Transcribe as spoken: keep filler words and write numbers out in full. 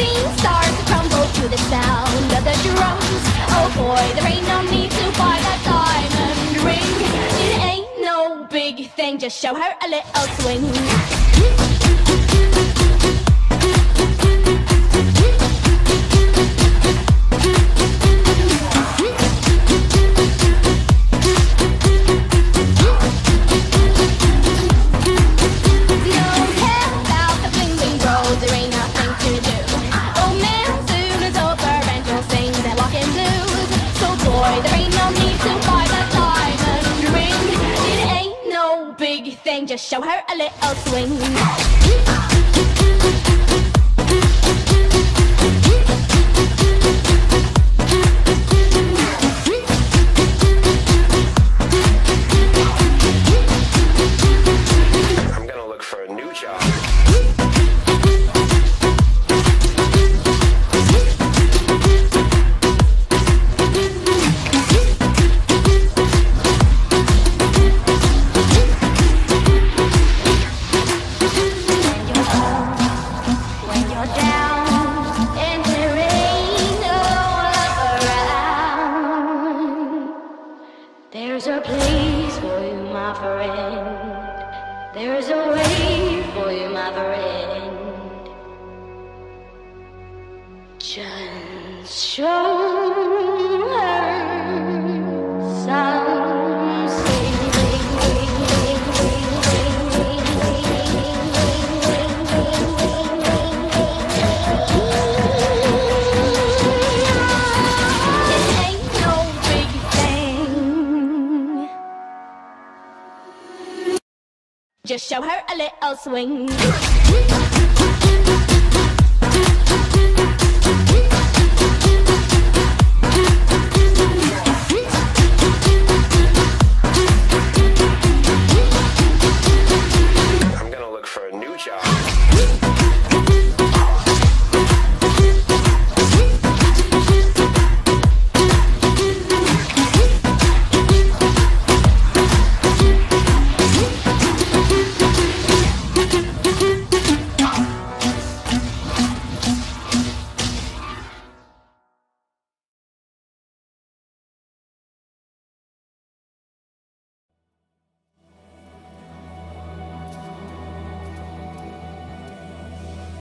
scene starts to crumble to the sound of the drums. Oh boy, there ain't no need to buy that diamond ring. It ain't no big thing, just show her a little swing. Just show her a little swing. I'm gonna look for a new job. There's a place for you, my friend. There's a way for you, my friend. Just show her some Just show her a little swing.